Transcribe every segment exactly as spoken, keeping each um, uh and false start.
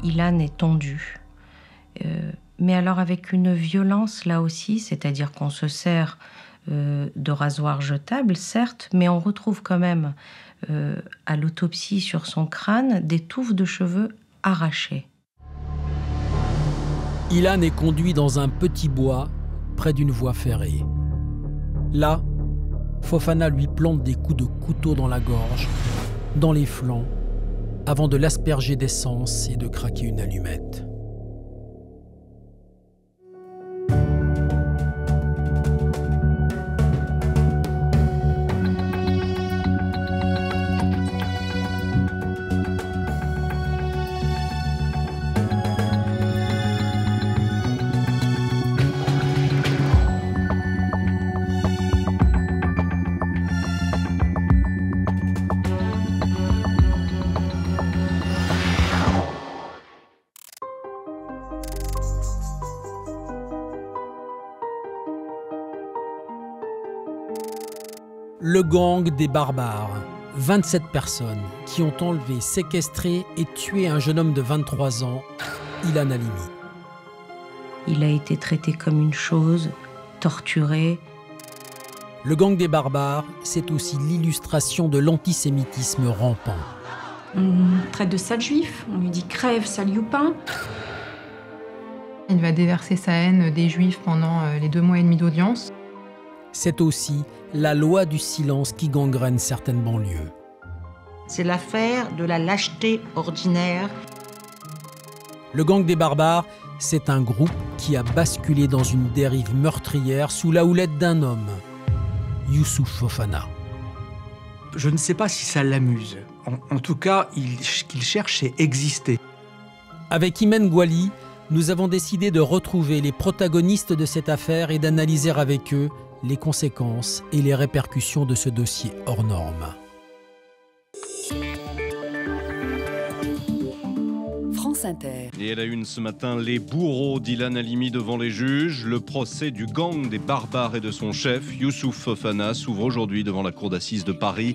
Ilan est tondu. Euh, mais alors avec une violence là aussi, c'est-à-dire qu'on se sert euh, de rasoir jetable, certes, mais on retrouve quand même euh, à l'autopsie sur son crâne des touffes de cheveux arrachées. Ilan est conduit dans un petit bois près d'une voie ferrée. Là, Fofana lui plante des coups de couteau dans la gorge, dans les flancs, avant de l'asperger d'essence et de craquer une allumette. Le gang des barbares, vingt-sept personnes qui ont enlevé, séquestré et tué un jeune homme de vingt-trois ans, Ilan Halimi. Il a été traité comme une chose, torturé. Le gang des barbares, c'est aussi l'illustration de l'antisémitisme rampant. On traite de sale juif, on lui dit crève, sale youpin. Il va déverser sa haine des juifs pendant les deux mois et demi d'audience. C'est aussi la loi du silence qui gangrène certaines banlieues. C'est l'affaire de la lâcheté ordinaire. Le gang des barbares, c'est un groupe qui a basculé dans une dérive meurtrière sous la houlette d'un homme, Youssouf Fofana. Je ne sais pas si ça l'amuse. En, en tout cas, il, ce qu'il cherche, c'est exister. Avec Imen Gouali, nous avons décidé de retrouver les protagonistes de cette affaire et d'analyser avec eux les conséquences et les répercussions de ce dossier hors norme. France Inter. Et à la une ce matin, les bourreaux d'Ilan Halimi devant les juges. Le procès du gang des barbares et de son chef, Youssouf Fofana, s'ouvre aujourd'hui devant la cour d'assises de Paris.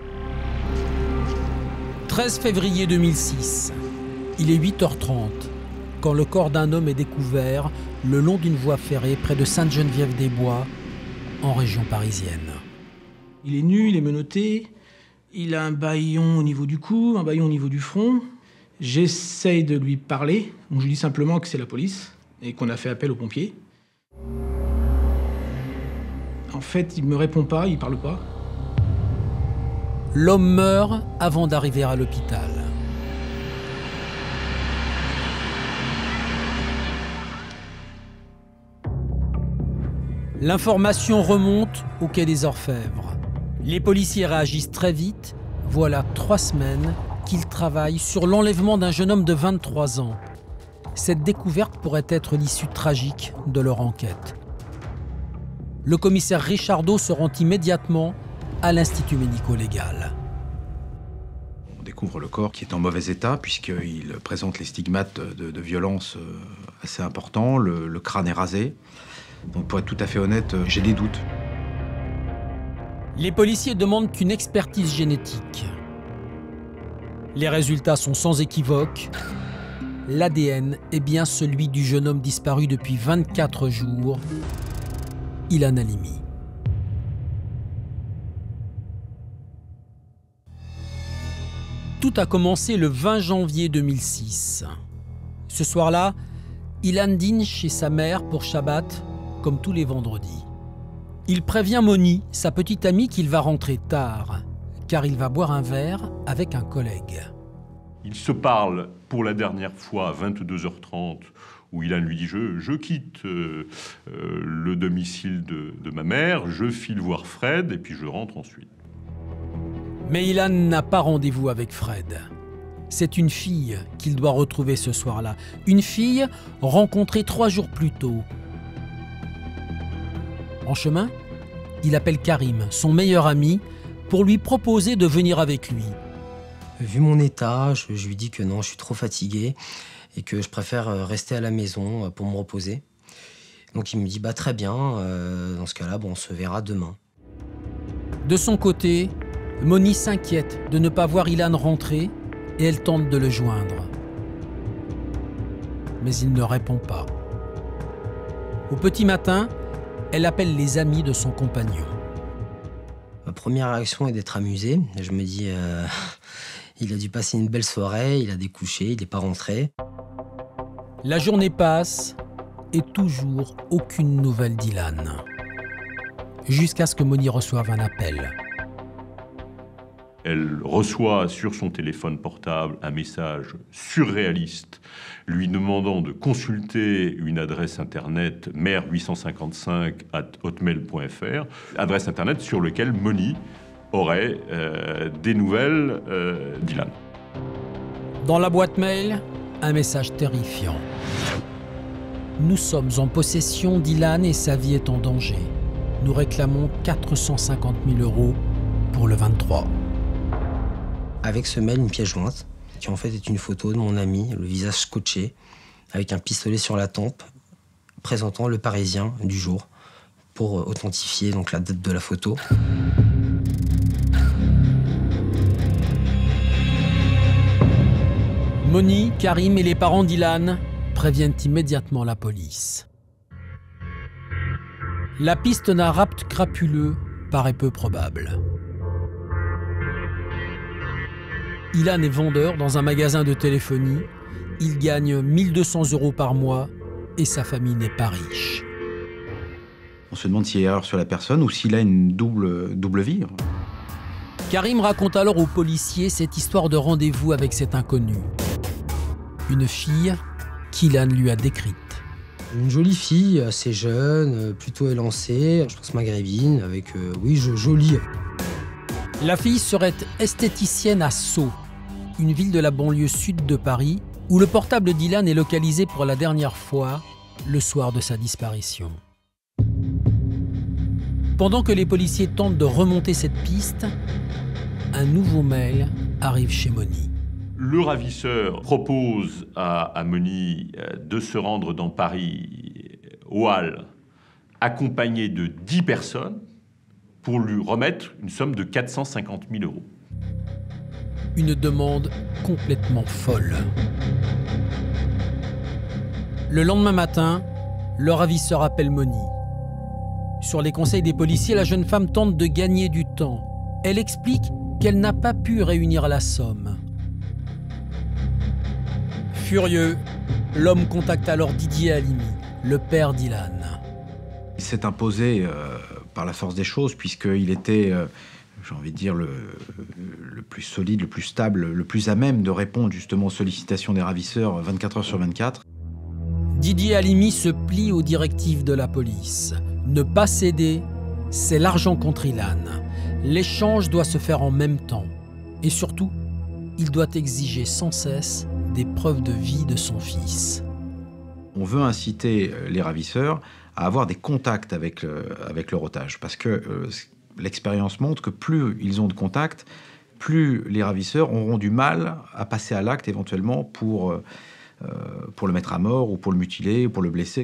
treize février deux mille six. Il est huit heures trente quand le corps d'un homme est découvert le long d'une voie ferrée près de Sainte-Geneviève-des-Bois, en région parisienne. Il est nu, il est menotté, il a un bâillon au niveau du cou, un bâillon au niveau du front. J'essaye de lui parler, donc je lui dis simplement que c'est la police et qu'on a fait appel aux pompiers. En fait, il me répond pas, il parle pas. L'homme meurt avant d'arriver à l'hôpital. L'information remonte au quai des Orfèvres. Les policiers réagissent très vite. Voilà trois semaines qu'ils travaillent sur l'enlèvement d'un jeune homme de vingt-trois ans. Cette découverte pourrait être l'issue tragique de leur enquête. Le commissaire Richardot se rend immédiatement à l'Institut médico-légal. On découvre le corps qui est en mauvais état puisqu'il présente les stigmates de, de violence assez importants. Le, le crâne est rasé. Donc pour être tout à fait honnête, j'ai des doutes. Les policiers demandent qu'une expertise génétique. Les résultats sont sans équivoque. L'A D N est bien celui du jeune homme disparu depuis vingt-quatre jours, Ilan Halimi. Tout a commencé le vingt janvier deux mille six. Ce soir-là, Ilan dîne chez sa mère pour Shabbat, comme tous les vendredis. Il prévient Moni, sa petite amie, qu'il va rentrer tard, car il va boire un verre avec un collègue. Il se parle pour la dernière fois à vingt-deux heures trente, où Ilan lui dit « Je, je quitte euh, euh, le domicile de, de ma mère, je file voir Fred, et puis je rentre ensuite. » Mais Ilan n'a pas rendez-vous avec Fred. C'est une fille qu'il doit retrouver ce soir-là. Une fille rencontrée trois jours plus tôt. En chemin, il appelle Karim, son meilleur ami, pour lui proposer de venir avec lui. Vu mon état, je, je lui dis que non, je suis trop fatigué et que je préfère rester à la maison pour me reposer. Donc il me dit bah très bien, euh, dans ce cas-là, bon, on se verra demain. De son côté, Moni s'inquiète de ne pas voir Ilan rentrer et elle tente de le joindre. mais il ne répond pas. Au petit matin, elle appelle les amis de son compagnon. Ma première réaction est d'être amusée. Je me dis, euh, il a dû passer une belle soirée, il a découché, il n'est pas rentré. La journée passe et toujours aucune nouvelle d'Ilan. Jusqu'à ce que Moni reçoive un appel. Elle reçoit sur son téléphone portable un message surréaliste lui demandant de consulter une adresse internet mère huit cent cinquante-cinq arobase hotmail point fr, adresse internet sur laquelle Moni aurait euh, des nouvelles euh, d'Ilan. Dans la boîte mail, un message terrifiant. Nous sommes en possession d'Ilan et sa vie est en danger. Nous réclamons quatre cent cinquante mille euros pour le vingt-trois. Avec ce mail, une pièce jointe, qui en fait est une photo de mon ami, le visage scotché, avec un pistolet sur la tempe, présentant le Parisien du jour, pour authentifier donc la date de la photo. Moni, Karim et les parents d'Ilan préviennent immédiatement la police. La piste d'un rapt crapuleux paraît peu probable. Ilan est vendeur dans un magasin de téléphonie. Il gagne mille deux cents euros par mois et sa famille n'est pas riche. On se demande s'il y a erreur sur la personne ou s'il a une double, double vie. Karim raconte alors aux policiers cette histoire de rendez-vous avec cet inconnu. Une fille qu'Ilan lui a décrite. Une jolie fille, assez jeune, plutôt élancée, je pense maghrébine, avec, euh, oui, jolie. La fille serait esthéticienne à Sceaux, une ville de la banlieue sud de Paris, où le portable d'Ilan est localisé pour la dernière fois le soir de sa disparition. Pendant que les policiers tentent de remonter cette piste, un nouveau mail arrive chez Moni. Le ravisseur propose à, à Moni de se rendre dans Paris, aux Halles, accompagné de dix personnes, pour lui remettre une somme de quatre cent cinquante mille euros. Une demande complètement folle. Le lendemain matin, le ravisseur appelle Moni. Sur les conseils des policiers, la jeune femme tente de gagner du temps. Elle explique qu'elle n'a pas pu réunir la somme. Furieux, l'homme contacte alors Didier Halimi, le père d'Ilan. Il s'est imposé euh, par la force des choses, puisqu'il était, euh, j'ai envie de dire, le, le plus solide, le plus stable, le plus à même de répondre justement aux sollicitations des ravisseurs vingt-quatre heures sur vingt-quatre. Didier Halimi se plie aux directives de la police. Ne pas céder, c'est l'argent contre Ilan. L'échange doit se faire en même temps. Et surtout, il doit exiger sans cesse des preuves de vie de son fils. On veut inciter les ravisseurs à avoir des contacts avec, le, avec leur otage. Parce que euh, l'expérience montre que plus ils ont de contacts, plus les ravisseurs auront du mal à passer à l'acte éventuellement pour, euh, pour le mettre à mort ou pour le mutiler ou pour le blesser.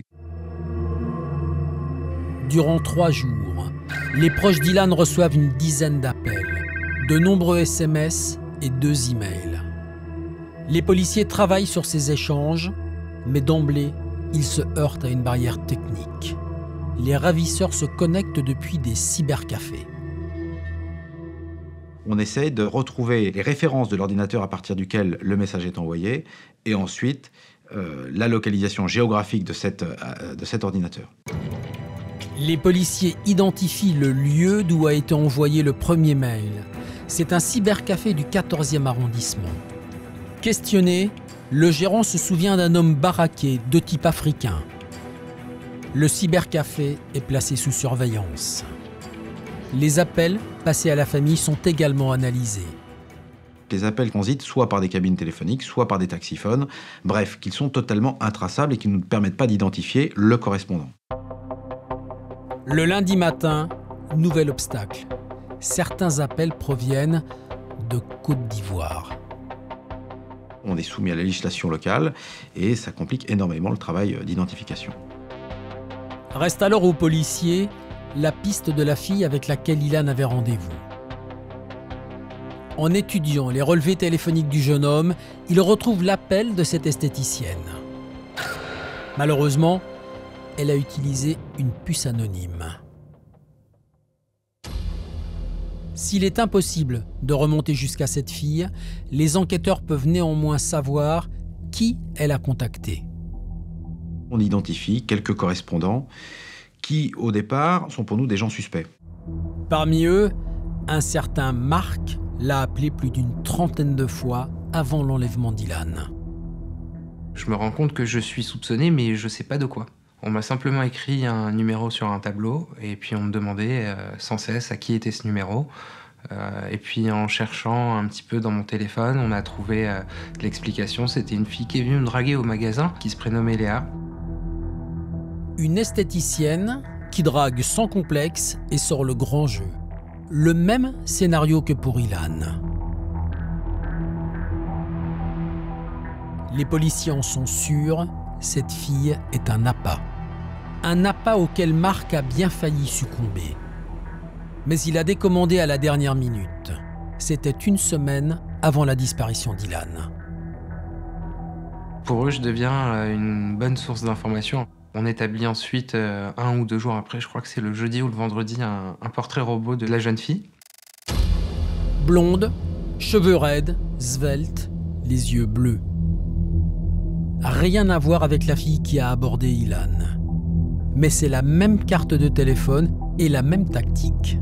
Durant trois jours, les proches d'Ilan reçoivent une dizaine d'appels, de nombreux S M S et deux emails. Les policiers travaillent sur ces échanges, mais d'emblée, ils se heurtent à une barrière technique. Les ravisseurs se connectent depuis des cybercafés. On essaie de retrouver les références de l'ordinateur à partir duquel le message est envoyé, et ensuite euh, la localisation géographique de, cette, euh, de cet ordinateur. Les policiers identifient le lieu d'où a été envoyé le premier mail. C'est un cybercafé du quatorzième arrondissement. Questionné, le gérant se souvient d'un homme baraqué de type africain. Le cybercafé est placé sous surveillance. Les appels passés à la famille sont également analysés. Les appels transitent soit par des cabines téléphoniques, soit par des taxiphones. Bref, qu'ils sont totalement intraçables et qui ne nous permettent pas d'identifier le correspondant. Le lundi matin, nouvel obstacle. Certains appels proviennent de Côte d'Ivoire. On est soumis à la législation locale et ça complique énormément le travail d'identification. Reste alors aux policiers la piste de la fille avec laquelle Ilan avait rendez-vous. En étudiant les relevés téléphoniques du jeune homme, il retrouve l'appel de cette esthéticienne. Malheureusement, elle a utilisé une puce anonyme. S'il est impossible de remonter jusqu'à cette fille, les enquêteurs peuvent néanmoins savoir qui elle a contacté. On identifie quelques correspondants qui, au départ, sont pour nous des gens suspects. Parmi eux, un certain Marc l'a appelé plus d'une trentaine de fois avant l'enlèvement d'Ilan. Je me rends compte que je suis soupçonné, mais je ne sais pas de quoi. On m'a simplement écrit un numéro sur un tableau, et puis on me demandait euh, sans cesse à qui était ce numéro. Euh, et puis en cherchant un petit peu dans mon téléphone, on a trouvé euh, l'explication. C'était une fille qui est venue me draguer au magasin, qui se prénommait Léa. Une esthéticienne qui drague sans complexe et sort le grand jeu. Le même scénario que pour Ilan. Les policiers en sont sûrs, cette fille est un appât. Un appât auquel Marc a bien failli succomber. Mais il a décommandé à la dernière minute. C'était une semaine avant la disparition d'Ilan. Pour eux, je deviens une bonne source d'information. On établit ensuite, euh, un ou deux jours après, je crois que c'est le jeudi ou le vendredi, un, un portrait robot de la jeune fille. Blonde, cheveux raides, svelte, les yeux bleus. Rien à voir avec la fille qui a abordé Ilan. Mais c'est la même carte de téléphone et la même tactique.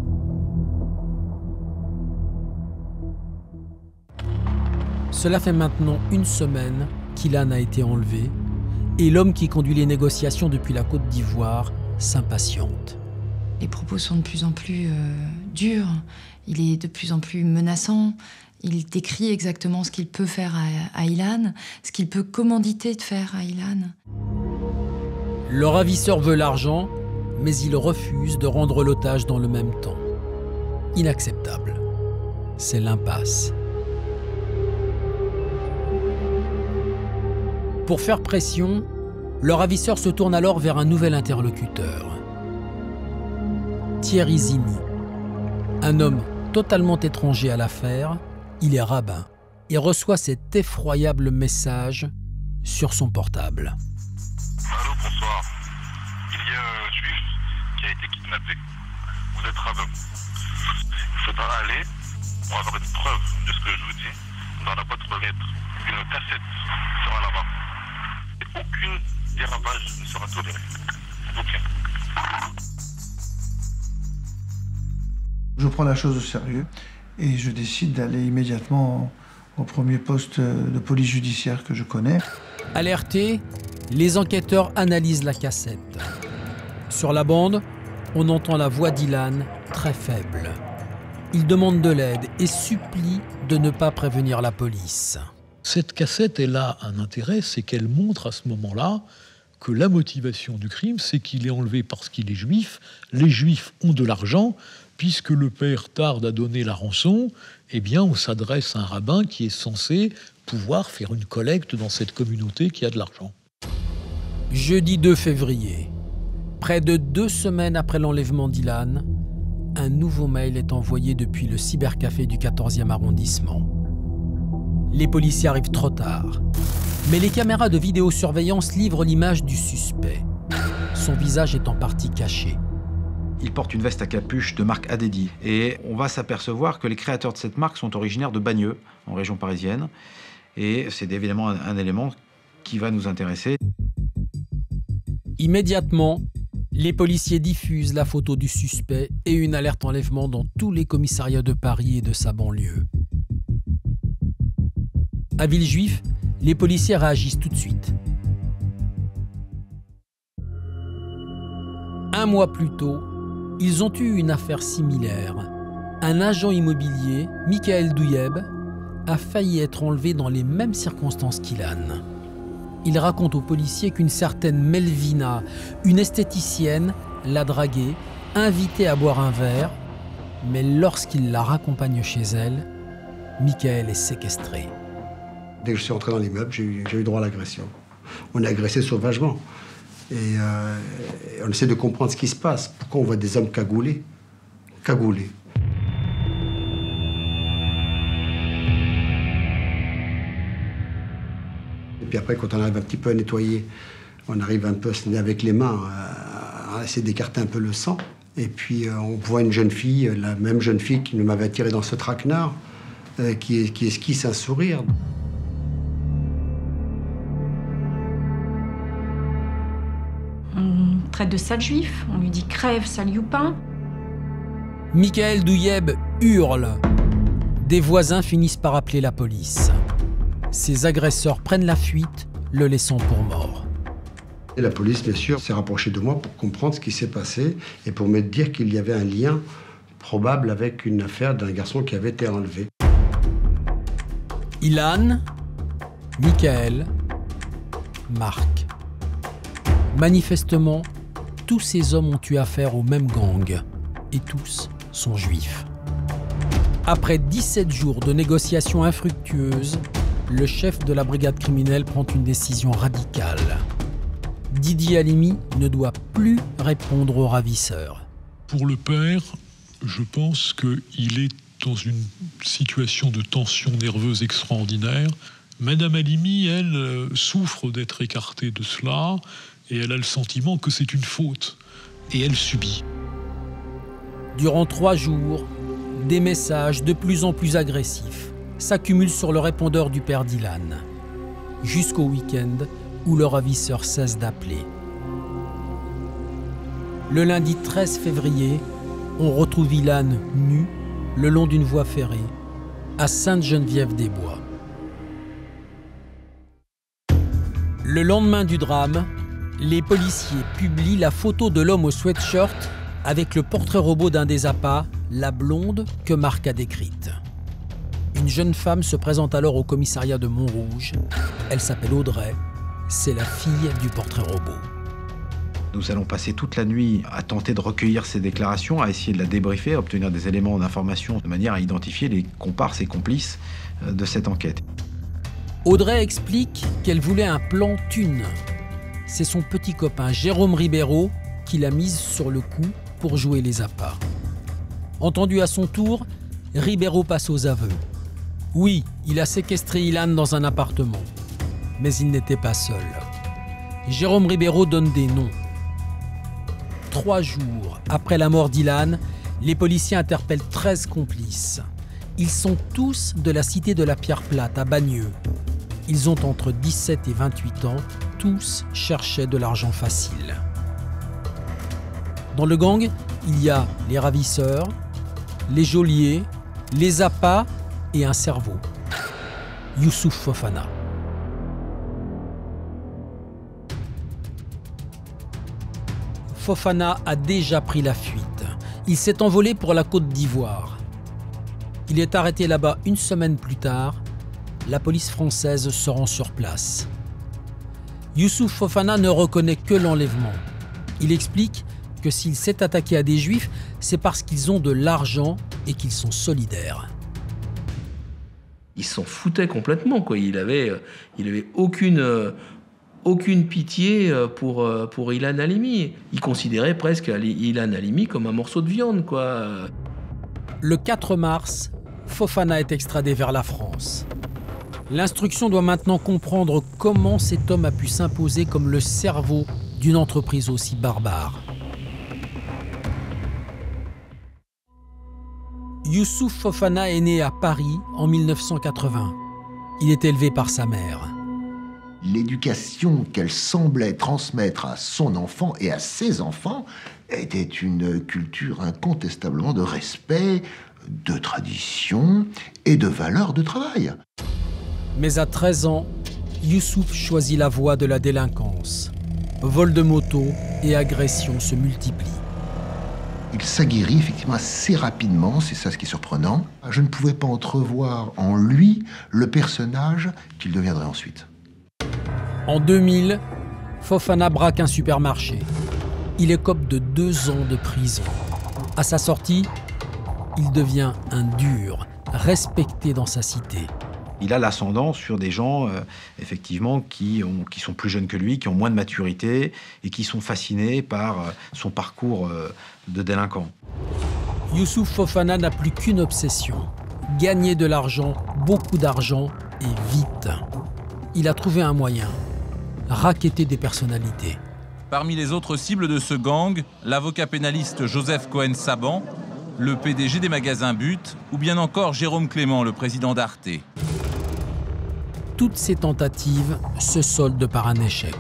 Cela fait maintenant une semaine qu'Ilan a été enlevé et l'homme qui conduit les négociations depuis la Côte d'Ivoire s'impatiente. Les propos sont de plus en plus euh, durs, il est de plus en plus menaçant, il décrit exactement ce qu'il peut faire à, à Ilan, ce qu'il peut commanditer de faire à Ilan. Le ravisseur veut l'argent, mais il refuse de rendre l'otage dans le même temps. Inacceptable. C'est l'impasse. Pour faire pression, le ravisseur se tourne alors vers un nouvel interlocuteur. Thierry Zini. Un homme totalement étranger à l'affaire, il est rabbin et reçoit cet effroyable message sur son portable. Allô, bonsoir. Il y a un juif qui a été kidnappé. Vous êtes rabbin. Il faudra aller pour avoir une preuve de ce que je vous dis dans la boîte aux lettres. Une cassette sera là-bas. Et aucune dérapage ne sera tolérée. Aucun. Je prends la chose au sérieux et je décide d'aller immédiatement au premier poste de police judiciaire que je connais. Alertés, les enquêteurs analysent la cassette. Sur la bande, on entend la voix d'Ilan très faible. Il demande de l'aide et supplie de ne pas prévenir la police. Cette cassette, elle a un intérêt, c'est qu'elle montre à ce moment-là que la motivation du crime, c'est qu'il est enlevé parce qu'il est juif. Les juifs ont de l'argent. Puisque le père tarde à donner la rançon, eh bien, on s'adresse à un rabbin qui est censé pouvoir faire une collecte dans cette communauté qui a de l'argent. Jeudi deux février, près de deux semaines après l'enlèvement d'Ilan, un nouveau mail est envoyé depuis le cybercafé du quatorzième arrondissement. Les policiers arrivent trop tard, mais les caméras de vidéosurveillance livrent l'image du suspect. Son visage est en partie caché. Il porte une veste à capuche de marque Adedi. Et on va s'apercevoir que les créateurs de cette marque sont originaires de Bagneux, en région parisienne. Et c'est évidemment un, un élément qui va nous intéresser. Immédiatement, les policiers diffusent la photo du suspect et une alerte enlèvement dans tous les commissariats de Paris et de sa banlieue. À Villejuif, les policiers réagissent tout de suite. Un mois plus tôt, ils ont eu une affaire similaire. Un agent immobilier, Michael Douyeb, a failli être enlevé dans les mêmes circonstances qu'Ilan. Il raconte aux policiers qu'une certaine Melvina, une esthéticienne, l'a dragué, invité à boire un verre, mais lorsqu'il la raccompagne chez elle, Michael est séquestré. Dès que je suis entré dans l'immeuble, j'ai eu, j'ai eu droit à l'agression. On est agressé sauvagement. Et, euh, et on essaie de comprendre ce qui se passe. Pourquoi on voit des hommes cagoulés Cagoulés. Et puis après, quand on arrive un petit peu à nettoyer On arrive un peu à se tenir avec les mains, à essayer d'écarter un peu le sang. Et puis euh, on voit une jeune fille, la même jeune fille qui nous m'avait attiré dans ce traquenard, euh, qui, qui esquisse un sourire. On traite de sale juif, on lui dit crève, sale youpin. Michael Douyeb hurle. Des voisins finissent par appeler la police. Ses agresseurs prennent la fuite, le laissant pour mort. Et la police, bien sûr, s'est rapprochée de moi pour comprendre ce qui s'est passé et pour me dire qu'il y avait un lien probable avec une affaire d'un garçon qui avait été enlevé. Ilan, Michael, Marc. Manifestement, tous ces hommes ont eu affaire au même gang et tous sont juifs. Après dix-sept jours de négociations infructueuses, le chef de la brigade criminelle prend une décision radicale. Didier Halimi ne doit plus répondre aux ravisseurs. Pour le père, je pense qu'il est dans une situation de tension nerveuse extraordinaire. Madame Halimi, elle, souffre d'être écartée de cela et elle a le sentiment que c'est une faute. Et elle subit. Durant trois jours, des messages de plus en plus agressifs s'accumulent sur le répondeur du père d'Ilan, jusqu'au week-end où le ravisseur cesse d'appeler. Le lundi treize février, on retrouve Ilan nu le long d'une voie ferrée à Sainte-Geneviève-des-Bois. Le lendemain du drame, les policiers publient la photo de l'homme au sweatshirt avec le portrait robot d'un des appâts, la blonde que Marc a décrite. Une jeune femme se présente alors au commissariat de Montrouge. Elle s'appelle Audrey. C'est la fille du portrait robot. Nous allons passer toute la nuit à tenter de recueillir ces déclarations, à essayer de la débriefer, à obtenir des éléments d'information de manière à identifier les comparses et complices de cette enquête. Audrey explique qu'elle voulait un plan thune. C'est son petit copain Jérôme Ribeiro qui l'a mise sur le coup pour jouer les appâts. Entendu à son tour, Ribeiro passe aux aveux. Oui, il a séquestré Ilan dans un appartement. Mais il n'était pas seul. Jérôme Ribeiro donne des noms. Trois jours après la mort d'Ilan, les policiers interpellent treize complices. Ils sont tous de la cité de la Pierre Plate, à Bagneux. Ils ont entre dix-sept et vingt-huit ans. Tous cherchaient de l'argent facile. Dans le gang, il y a les ravisseurs, les geôliers, les appâts et un cerveau, Youssouf Fofana. Fofana a déjà pris la fuite. Il s'est envolé pour la Côte d'Ivoire. Il est arrêté là-bas une semaine plus tard. La police française se rend sur place. Youssouf Fofana ne reconnaît que l'enlèvement. Il explique que s'il s'est attaqué à des juifs, c'est parce qu'ils ont de l'argent et qu'ils sont solidaires. Il s'en foutait complètement, quoi. Il avait, il avait aucune, euh, aucune pitié pour, pour Ilan Halimi. Il considérait presque Ilan Halimi comme un morceau de viande, quoi. Le quatre mars, Fofana est extradé vers la France. L'instruction doit maintenant comprendre comment cet homme a pu s'imposer comme le cerveau d'une entreprise aussi barbare. Youssouf Fofana est né à Paris en mille neuf cent quatre-vingts. Il est élevé par sa mère. L'éducation qu'elle semblait transmettre à son enfant et à ses enfants était une culture incontestablement de respect, de tradition et de valeurs de travail. Mais à treize ans, Youssouf choisit la voie de la délinquance. Vol de moto et agressions se multiplient. Il s'aguerrit effectivement assez rapidement, c'est ça ce qui est surprenant. Je ne pouvais pas entrevoir en lui le personnage qu'il deviendrait ensuite. En deux mille, Fofana braque un supermarché. Il écope de deux ans de prison. À sa sortie, il devient un dur, respecté dans sa cité. Il a l'ascendant sur des gens, euh, effectivement, qui, ont, qui sont plus jeunes que lui, qui ont moins de maturité et qui sont fascinés par euh, son parcours euh, de délinquant. Youssouf Fofana n'a plus qu'une obsession, gagner de l'argent, beaucoup d'argent et vite. Il a trouvé un moyen, racketter des personnalités. Parmi les autres cibles de ce gang, l'avocat pénaliste Joseph Cohen-Saban, le P D G des magasins But, ou bien encore Jérôme Clément, le président d'Arte. Toutes ces tentatives se soldent par un échec.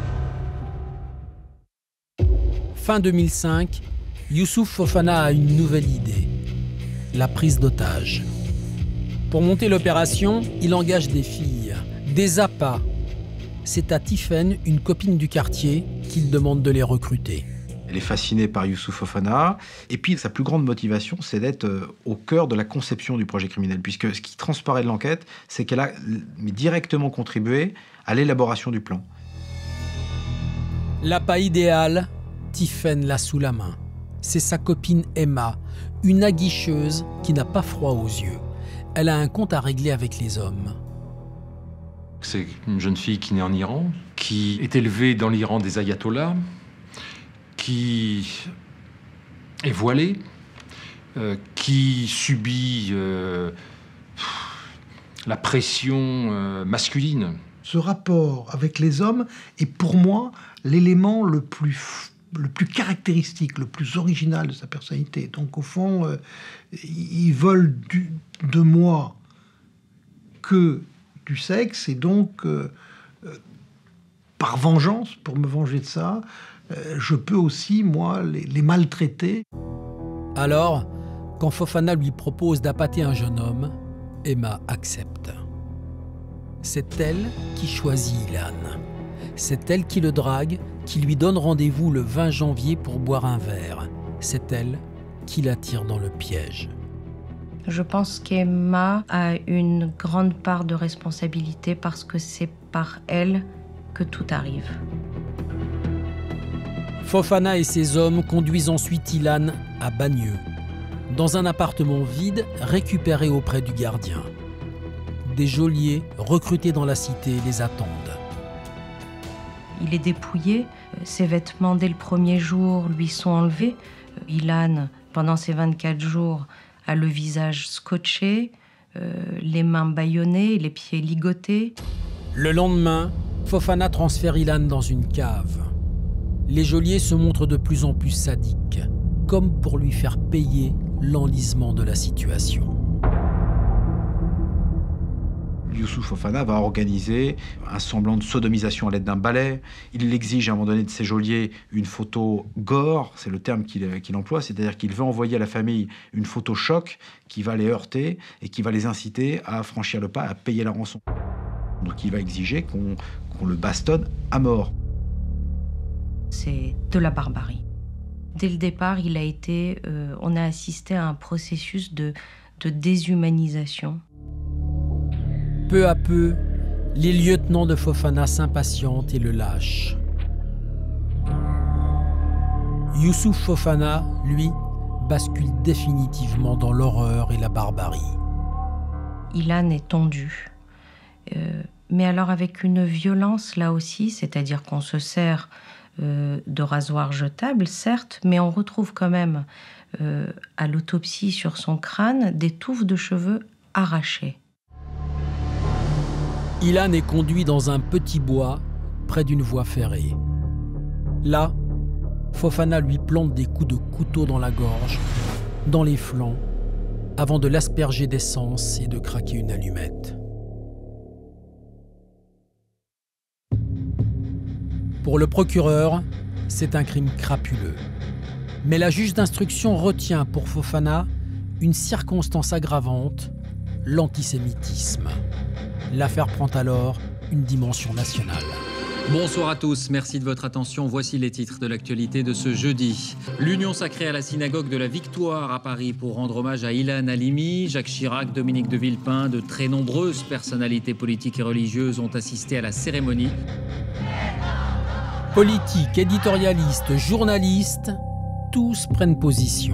Fin deux mille cinq, Youssouf Fofana a une nouvelle idée, la prise d'otages. Pour monter l'opération, il engage des filles, des appâts. C'est à Tiffaine, une copine du quartier, qu'il demande de les recruter. Elle est fascinée par Youssouf Fofana. Et puis, sa plus grande motivation, c'est d'être au cœur de la conception du projet criminel. Puisque ce qui transparaît de l'enquête, c'est qu'elle a directement contribué à l'élaboration du plan. L'appât idéal, Tiffaine l'a sous la main. C'est sa copine Emma, une aguicheuse qui n'a pas froid aux yeux. Elle a un compte à régler avec les hommes. C'est une jeune fille qui naît en Iran, qui est élevée dans l'Iran des ayatollahs, qui est voilée, euh, qui subit euh, la pression euh, masculine. Ce rapport avec les hommes est pour moi l'élément le plus, le plus caractéristique, le plus original de sa personnalité. Donc au fond, euh, ils veulent du, de moi que du sexe, et donc euh, euh, par vengeance, pour me venger de ça, euh, je peux aussi, moi, les, les maltraiter. Alors, quand Fofana lui propose d'appâter un jeune homme, Emma accepte. C'est elle qui choisit Ilan. C'est elle qui le drague, qui lui donne rendez-vous le vingt janvier pour boire un verre. C'est elle qui l'attire dans le piège. Je pense qu'Emma a une grande part de responsabilité parce que c'est par elle que tout arrive. Fofana et ses hommes conduisent ensuite Ilan à Bagneux, dans un appartement vide récupéré auprès du gardien. Des geôliers recrutés dans la cité les attendent. Il est dépouillé, ses vêtements dès le premier jour lui sont enlevés. Ilan, pendant ces vingt-quatre jours, a le visage scotché, euh, les mains bâillonnées, les pieds ligotés. Le lendemain, Fofana transfère Ilan dans une cave. Les geôliers se montrent de plus en plus sadiques, comme pour lui faire payer l'enlisement de la situation. Youssouf Fofana va organiser un semblant de sodomisation à l'aide d'un balai. Il exige à un moment donné de ses geôliers une photo gore, c'est le terme qu'il qu'il emploie, c'est-à-dire qu'il veut envoyer à la famille une photo choc qui va les heurter et qui va les inciter à franchir le pas, à payer la rançon. Donc il va exiger qu'on qu'on le bastonne à mort. C'est de la barbarie. Dès le départ, il a été, euh, on a assisté à un processus de, de déshumanisation. Peu à peu, les lieutenants de Fofana s'impatientent et le lâchent. Youssouf Fofana, lui, bascule définitivement dans l'horreur et la barbarie. Ilan est tondu. Euh, mais alors avec une violence là aussi, c'est-à-dire qu'on se sert euh, de rasoirs jetables, certes, mais on retrouve quand même euh, à l'autopsie sur son crâne des touffes de cheveux arrachées. Ilan est conduit dans un petit bois près d'une voie ferrée. Là, Fofana lui plante des coups de couteau dans la gorge, dans les flancs, avant de l'asperger d'essence et de craquer une allumette. Pour le procureur, c'est un crime crapuleux. Mais la juge d'instruction retient pour Fofana une circonstance aggravante, l'antisémitisme. L'affaire prend alors une dimension nationale. Bonsoir à tous, merci de votre attention. Voici les titres de l'actualité de ce jeudi. L'union sacrée à la synagogue de la Victoire à Paris pour rendre hommage à Ilan Halimi. Jacques Chirac, Dominique de Villepin, de très nombreuses personnalités politiques et religieuses ont assisté à la cérémonie. Politiques, éditorialistes, journalistes, tous prennent position.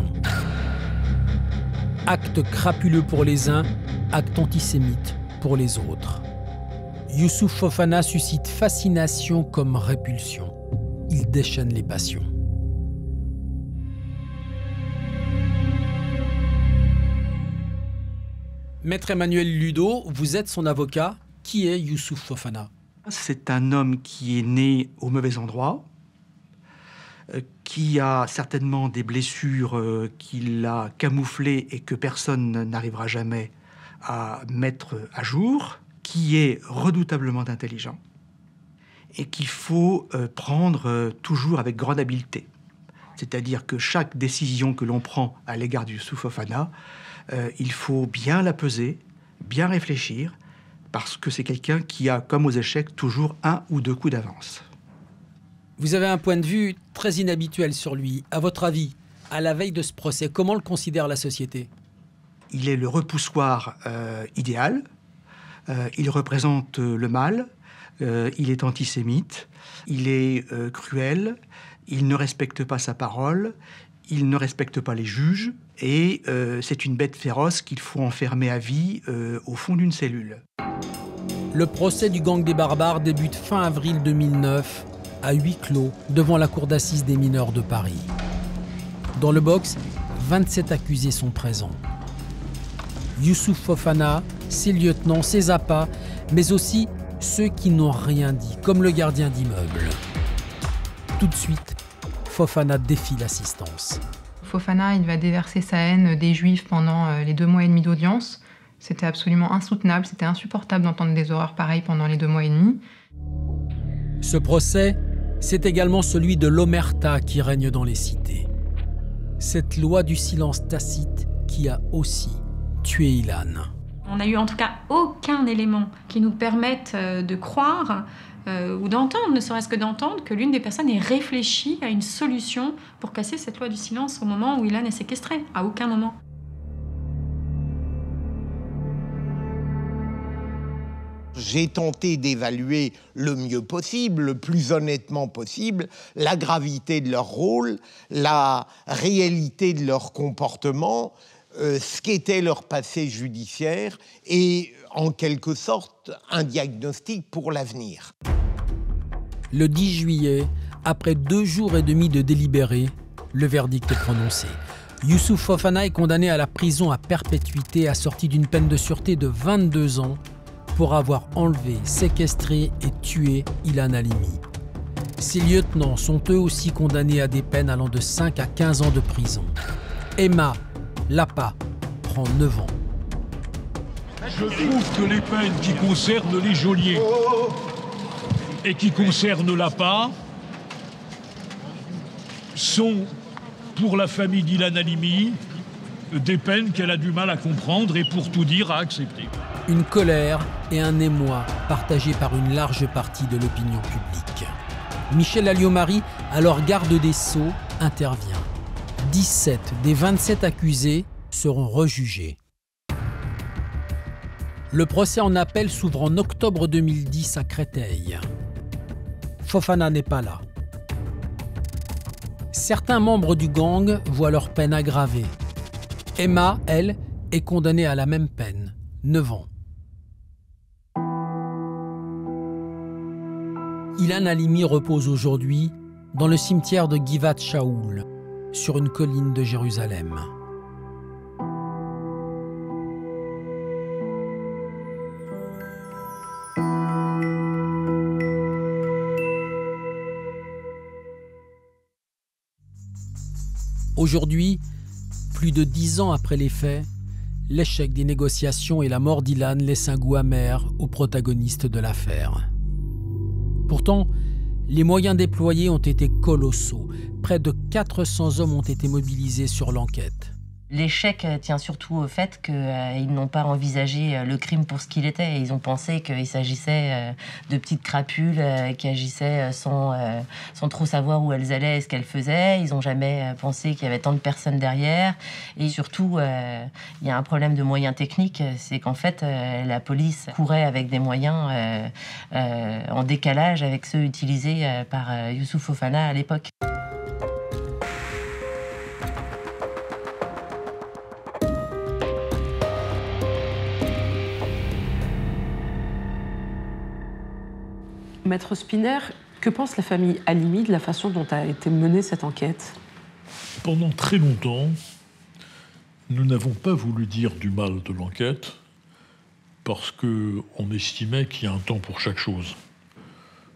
Acte crapuleux pour les uns, acte antisémite pour les autres. Youssouf Fofana suscite fascination comme répulsion. Il déchaîne les passions. Maître Emmanuel Ludo, vous êtes son avocat. Qui est Youssouf Fofana ? C'est un homme qui est né au mauvais endroit, euh, qui a certainement des blessures euh, qu'il a camouflées et que personne n'arrivera jamais à mettre à jour, qui est redoutablement intelligent et qu'il faut euh, prendre euh, toujours avec grande habileté. C'est-à-dire que chaque décision que l'on prend à l'égard de Youssouf Fofana, euh, il faut bien la peser, bien réfléchir, parce que c'est quelqu'un qui a, comme aux échecs, toujours un ou deux coups d'avance. Vous avez un point de vue très inhabituel sur lui. À votre avis, à la veille de ce procès, comment le considère la société ? Il est le repoussoir euh, idéal. Euh, il représente euh, le mal. Euh, il est antisémite. Il est euh, cruel. Il ne respecte pas sa parole. Il ne respecte pas les juges. Et euh, c'est une bête féroce qu'il faut enfermer à vie euh, au fond d'une cellule. Le procès du gang des barbares débute fin avril deux mille neuf, à huis clos, devant la cour d'assises des mineurs de Paris. Dans le box, vingt-sept accusés sont présents. Youssouf Fofana, ses lieutenants, ses appâts, mais aussi ceux qui n'ont rien dit, comme le gardien d'immeuble. Tout de suite, Fofana défie l'assistance. Fofana, il va déverser sa haine des Juifs pendant les deux mois et demi d'audience. C'était absolument insoutenable, c'était insupportable d'entendre des horreurs pareilles pendant les deux mois et demi. Ce procès, c'est également celui de l'omerta qui règne dans les cités. Cette loi du silence tacite qui a aussi tué Ilan. On n'a eu en tout cas aucun élément qui nous permette de croire euh, ou d'entendre, ne serait-ce que d'entendre, que l'une des personnes ait réfléchi à une solution pour casser cette loi du silence au moment où Ilan est séquestré. À aucun moment. J'ai tenté d'évaluer le mieux possible, le plus honnêtement possible, la gravité de leur rôle, la réalité de leur comportement, euh, ce qu'était leur passé judiciaire et, en quelque sorte, un diagnostic pour l'avenir. Le dix juillet, après deux jours et demi de délibéré, le verdict est prononcé. Youssouf Fofana est condamné à la prison à perpétuité assortie d'une peine de sûreté de vingt-deux ans pour avoir enlevé, séquestré et tué Ilan Halimi. Ses lieutenants sont eux aussi condamnés à des peines allant de cinq à quinze ans de prison. Emma Lapa prend neuf ans. Je trouve que les peines qui concernent les geôliers et qui concernent Lapa sont, pour la famille d'Ilan Halimi, des peines qu'elle a du mal à comprendre et, pour tout dire, à accepter. Une colère et un émoi partagés par une large partie de l'opinion publique. Michel Alliot-Marie, alors garde des Sceaux, intervient. dix-sept des vingt-sept accusés seront rejugés. Le procès en appel s'ouvre en octobre deux mille dix à Créteil. Fofana n'est pas là. Certains membres du gang voient leur peine aggravée. Emma, elle, est condamnée à la même peine, neuf ans. Ilan Halimi repose aujourd'hui dans le cimetière de Givat Shaoul, sur une colline de Jérusalem. Aujourd'hui, plus de dix ans après les faits, l'échec des négociations et la mort d'Ilan laissent un goût amer aux protagonistes de l'affaire. Pourtant, les moyens déployés ont été colossaux. Près de quatre cents hommes ont été mobilisés sur l'enquête. L'échec tient surtout au fait qu'ils euh, n'ont pas envisagé le crime pour ce qu'il était. Ils ont pensé qu'il s'agissait euh, de petites crapules euh, qui agissaient sans, euh, sans trop savoir où elles allaient et ce qu'elles faisaient. Ils n'ont jamais euh, pensé qu'il y avait tant de personnes derrière. Et surtout, euh, il y a un problème de moyens techniques. C'est qu'en fait, euh, la police courait avec des moyens euh, euh, en décalage avec ceux utilisés euh, par euh, Youssouf Fofana à l'époque. Maître Spinner, que pense la famille Halimi de la façon dont a été menée cette enquête? Pendant très longtemps, nous n'avons pas voulu dire du mal de l'enquête parce qu'on estimait qu'il y a un temps pour chaque chose.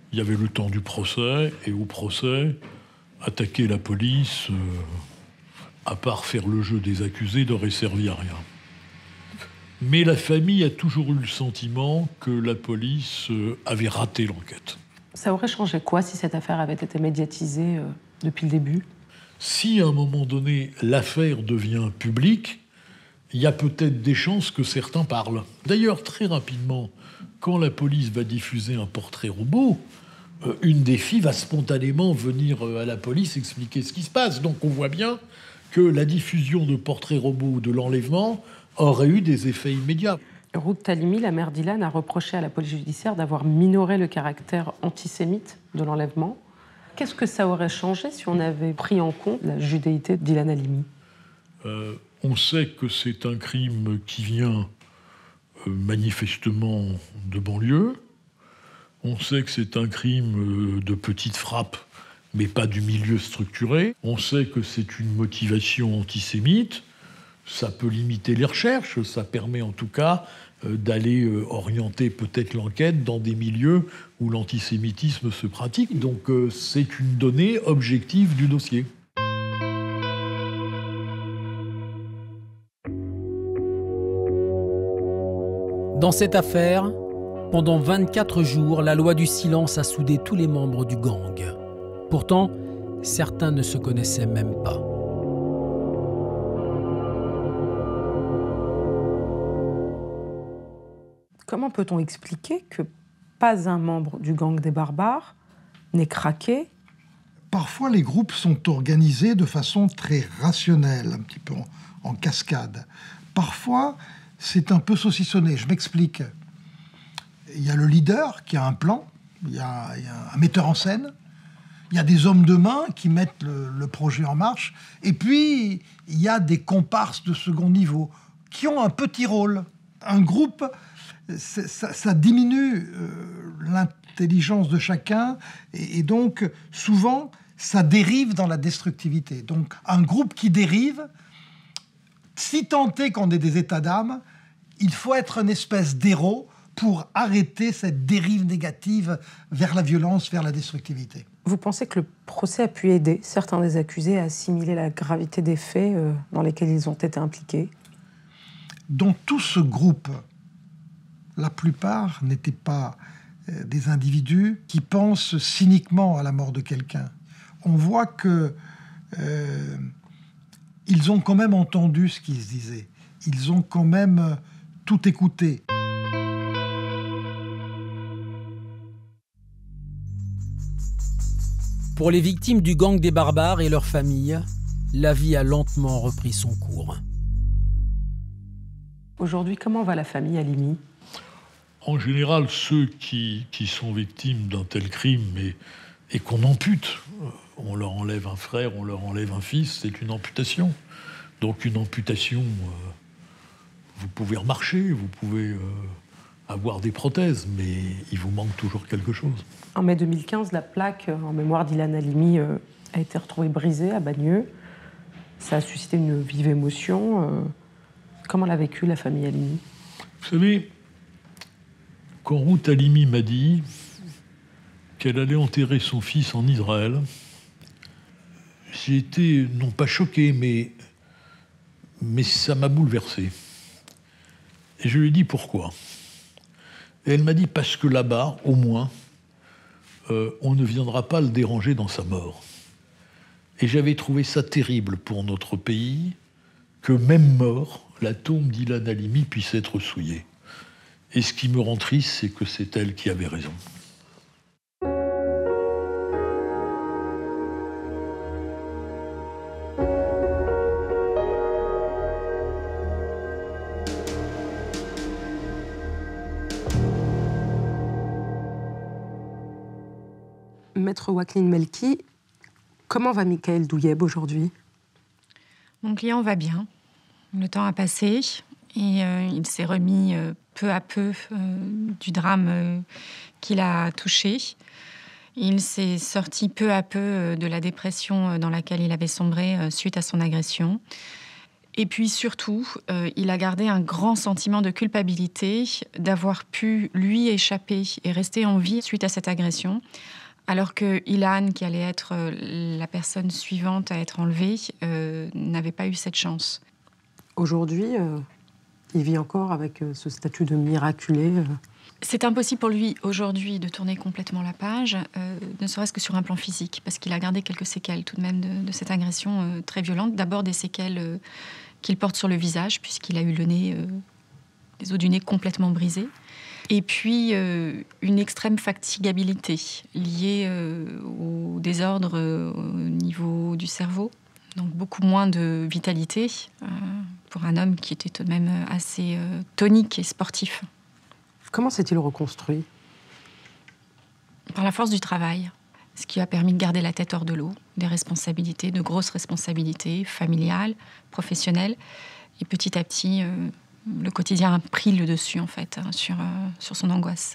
Il y avait le temps du procès, et au procès, attaquer la police, euh, à part faire le jeu des accusés, n'aurait servi à rien. Mais la famille a toujours eu le sentiment que la police euh, avait raté l'enquête. Ça aurait changé quoi si cette affaire avait été médiatisée euh, depuis le début ? Si à un moment donné, l'affaire devient publique, il y a peut-être des chances que certains parlent. D'ailleurs, très rapidement, quand la police va diffuser un portrait robot, euh, une des filles va spontanément venir euh, à la police expliquer ce qui se passe. Donc on voit bien que la diffusion de portraits robots ou de l'enlèvement aurait eu des effets immédiats. Ruth Halimi, la mère d'Ilan, a reproché à la police judiciaire d'avoir minoré le caractère antisémite de l'enlèvement. Qu'est-ce que ça aurait changé si on avait pris en compte la judéité d'Ilan Halimi ? euh, On sait que c'est un crime qui vient euh, manifestement de banlieue. On sait que c'est un crime euh, de petite frappe, mais pas du milieu structuré. On sait que c'est une motivation antisémite. Ça peut limiter les recherches, ça permet en tout cas euh, d'aller euh, orienter peut-être l'enquête dans des milieux où l'antisémitisme se pratique. Donc euh, c'est une donnée objective du dossier. Dans cette affaire, pendant vingt-quatre jours, la loi du silence a soudé tous les membres du gang. Pourtant, certains ne se connaissaient même pas. Comment peut-on expliquer que pas un membre du gang des barbares n'ait craqué ? Parfois, les groupes sont organisés de façon très rationnelle, un petit peu en, en cascade. Parfois, c'est un peu saucissonné. Je m'explique. Il y a le leader qui a un plan, il y a, il y a un metteur en scène, il y a des hommes de main qui mettent le, le projet en marche, et puis il y a des comparses de second niveau qui ont un petit rôle. Un groupe, ça, ça diminue euh, l'intelligence de chacun, et, et donc souvent ça dérive dans la destructivité. Donc un groupe qui dérive, si tant est qu'on ait des états d'âme, il faut être une espèce d'héros pour arrêter cette dérive négative vers la violence, vers la destructivité. Vous pensez que le procès a pu aider certains des accusés à assimiler la gravité des faits euh, dans lesquels ils ont été impliqués ? Dans tout ce groupe, la plupart n'étaient pas euh, des individus qui pensent cyniquement à la mort de quelqu'un. On voit que euh, ils ont quand même entendu ce qui se disait. Ils ont quand même tout écouté. Pour les victimes du gang des barbares et leurs familles, la vie a lentement repris son cours. Aujourd'hui, comment va la famille Halimi ? En général, ceux qui, qui sont victimes d'un tel crime et, et qu'on ampute, on leur enlève un frère, on leur enlève un fils, c'est une amputation. Donc une amputation, euh, vous pouvez remarcher, vous pouvez euh, avoir des prothèses, mais il vous manque toujours quelque chose. En mai deux mille quinze, la plaque en mémoire d'Ilan Halimi euh, a été retrouvée brisée à Bagneux. Ça a suscité une vive émotion. Euh, comment l'a vécu la famille Halimi ? Vous savez, quand Ruth Halimi m'a dit qu'elle allait enterrer son fils en Israël, j'ai été, non pas choqué, mais, mais ça m'a bouleversé. Et je lui ai dit pourquoi. Et elle m'a dit parce que là-bas, au moins, euh, on ne viendra pas le déranger dans sa mort. Et j'avais trouvé ça terrible pour notre pays que même mort, la tombe d'Ilan Halimi puisse être souillée. Et ce qui me rend triste, c'est que c'est elle qui avait raison. Maître Wacline Melki, comment va Michael Douieb aujourd'hui ? Mon client va bien. Le temps a passé et euh, il s'est remis euh, peu à peu euh, du drame euh, qu'il a touché. Il s'est sorti peu à peu euh, de la dépression dans laquelle il avait sombré euh, suite à son agression. Et puis surtout, euh, il a gardé un grand sentiment de culpabilité d'avoir pu, lui, échapper et rester en vie suite à cette agression, alors que Ilan, qui allait être la personne suivante à être enlevée, euh, n'avait pas eu cette chance. Aujourd'hui, euh, il vit encore avec euh, ce statut de miraculé. Euh. C'est impossible pour lui aujourd'hui de tourner complètement la page, euh, ne serait-ce que sur un plan physique, parce qu'il a gardé quelques séquelles tout de même de, de cette agression euh, très violente. D'abord des séquelles euh, qu'il porte sur le visage, puisqu'il a eu le nez, euh, les os du nez complètement brisés. Et puis euh, une extrême fatigabilité liée euh, au désordre euh, au niveau du cerveau. Donc beaucoup moins de vitalité euh, pour un homme qui était tout de même assez euh, tonique et sportif. Comment s'est-il reconstruit? Par la force du travail, ce qui a permis de garder la tête hors de l'eau, des responsabilités, de grosses responsabilités familiales, professionnelles. Et petit à petit, euh, le quotidien a pris le dessus, en fait, hein, sur, euh, sur son angoisse.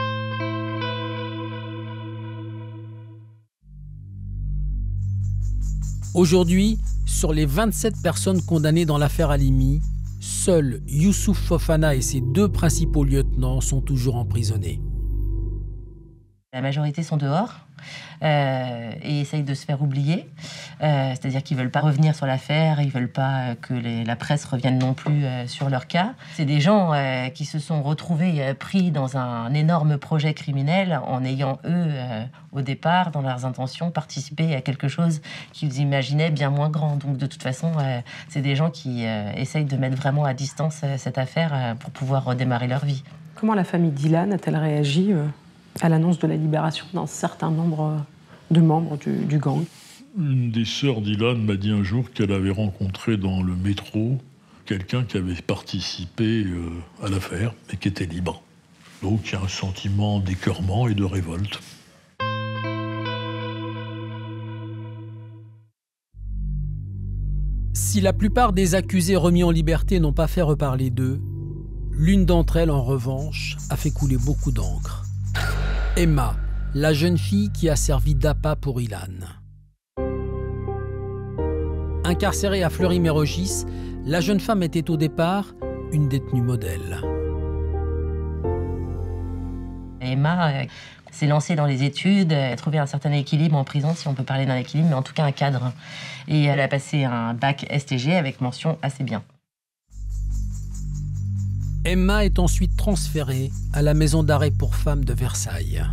Aujourd'hui, sur les vingt-sept personnes condamnées dans l'affaire Halimi, seuls Youssouf Fofana et ses deux principaux lieutenants sont toujours emprisonnés. La majorité sont dehors euh, et essayent de se faire oublier. Euh, c'est-à-dire qu'ils ne veulent pas revenir sur l'affaire, ils ne veulent pas que les, la presse revienne non plus euh, sur leur cas. C'est des gens euh, qui se sont retrouvés euh, pris dans un énorme projet criminel en ayant, eux, euh, au départ, dans leurs intentions, participé à quelque chose qu'ils imaginaient bien moins grand. Donc, de toute façon, euh, c'est des gens qui euh, essayent de mettre vraiment à distance euh, cette affaire euh, pour pouvoir redémarrer leur vie. Comment la famille d'Ilan a-t-elle réagi euh... à l'annonce de la libération d'un certain nombre de membres du, du gang? Une des sœurs d'Ilan m'a dit un jour qu'elle avait rencontré dans le métro quelqu'un qui avait participé euh, à l'affaire et qui était libre. Donc il y a un sentiment d'écœurement et de révolte. Si la plupart des accusés remis en liberté n'ont pas fait reparler d'eux, l'une d'entre elles, en revanche, a fait couler beaucoup d'encre. Emma, la jeune fille qui a servi d'appât pour Ilan. Incarcérée à Fleury-Mérogis, la jeune femme était au départ une détenue modèle. Emma euh, s'est lancée dans les études, a trouvé un certain équilibre en prison, si on peut parler d'un équilibre, mais en tout cas un cadre. Et elle a passé un bac S T G avec mention assez bien. Emma est ensuite transférée à la maison d'arrêt pour femmes de Versailles.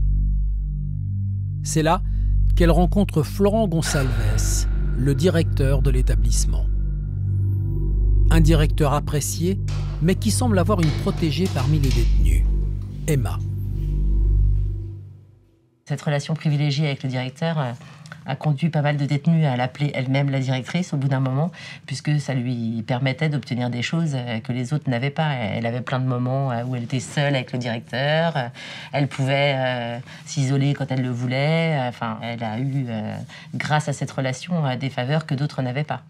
C'est là qu'elle rencontre Florent Gonsalves, le directeur de l'établissement. Un directeur apprécié, mais qui semble avoir une protégée parmi les détenus, Emma. Cette relation privilégiée avec le directeur euh, a conduit pas mal de détenus à l'appeler elle-même la directrice au bout d'un moment, puisque ça lui permettait d'obtenir des choses euh, que les autres n'avaient pas. Elle avait plein de moments euh, où elle était seule avec le directeur, euh, elle pouvait euh, s'isoler quand elle le voulait. Enfin, elle a eu, euh, grâce à cette relation, euh, des faveurs que d'autres n'avaient pas.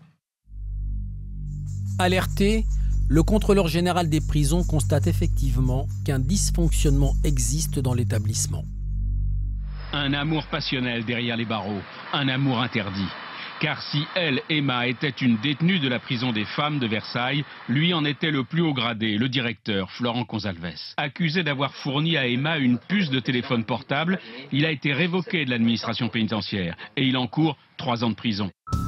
Alerté, le contrôleur général des prisons constate effectivement qu'un dysfonctionnement existe dans l'établissement. Un amour passionnel derrière les barreaux, un amour interdit. Car si elle, Emma, était une détenue de la prison des femmes de Versailles, lui en était le plus haut gradé, le directeur, Florent Gonsalves. Accusé d'avoir fourni à Emma une puce de téléphone portable, il a été révoqué de l'administration pénitentiaire et il encourt trois ans de prison.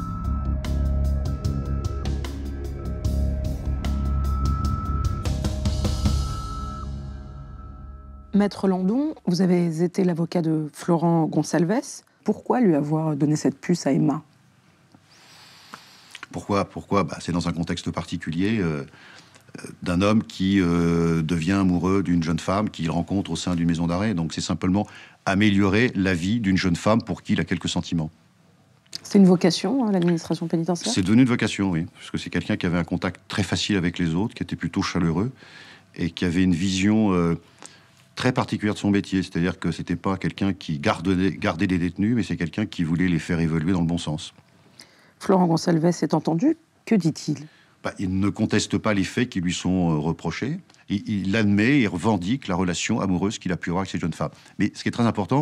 Maître Landon, vous avez été l'avocat de Florent Gonsalves. Pourquoi lui avoir donné cette puce à Emma? Pourquoi, Pourquoi bah, c'est dans un contexte particulier euh, d'un homme qui euh, devient amoureux d'une jeune femme qu'il rencontre au sein d'une maison d'arrêt. Donc c'est simplement améliorer la vie d'une jeune femme pour qui il a quelques sentiments. C'est une vocation, hein, l'administration pénitentiaire? C'est devenu une vocation, oui. Parce que c'est quelqu'un qui avait un contact très facile avec les autres, qui était plutôt chaleureux et qui avait une vision euh, très particulière de son métier. C'est-à-dire que c'était pas quelqu'un qui gardait, gardait des détenus, mais c'est quelqu'un qui voulait les faire évoluer dans le bon sens. Florent Gonsalves est entendu. Que dit-il? Bah, il ne conteste pas les faits qui lui sont euh, reprochés. Il, il admet et revendique la relation amoureuse qu'il a pu avoir avec cette jeune femme. Mais ce qui est très important,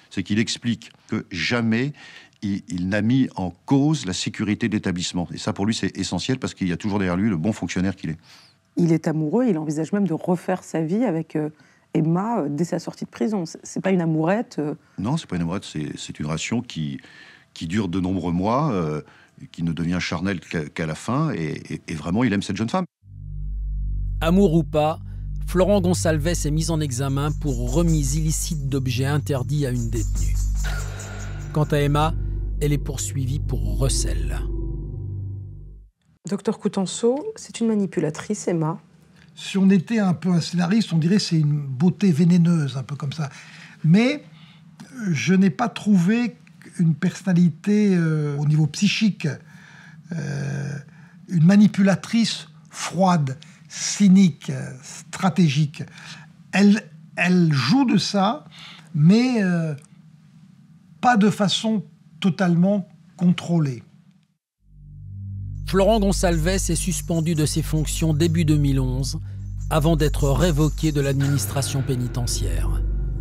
C'est qu'il explique que jamais il, il n'a mis en cause la sécurité de l'établissement. Et ça, pour lui, c'est essentiel parce qu'il y a toujours derrière lui le bon fonctionnaire qu'il est. Il est amoureux, il envisage même de refaire sa vie avec euh, Emma euh, dès sa sortie de prison. C'est pas une amourette euh... Non, c'est pas une amourette, c'est une relation qui, qui dure de nombreux mois, euh, qui ne devient charnelle qu'à qu'à la fin, et, et, et vraiment, il aime cette jeune femme. Amour ou pas, Florent Gonçalves est mis en examen pour remise illicite d'objets interdits à une détenue. Quant à Emma, elle est poursuivie pour recel. Docteur Coutenceau, c'est une manipulatrice, Emma. Si on était un peu un scénariste, on dirait que c'est une beauté vénéneuse, un peu comme ça. Mais je n'ai pas trouvé une personnalité euh, au niveau psychique, euh, une manipulatrice froide, cynique, stratégique. Elle, elle joue de ça, mais euh, pas de façon totalement contrôlée. Florent Gonçalves est suspendu de ses fonctions début deux mille onze, avant d'être révoqué de l'administration pénitentiaire.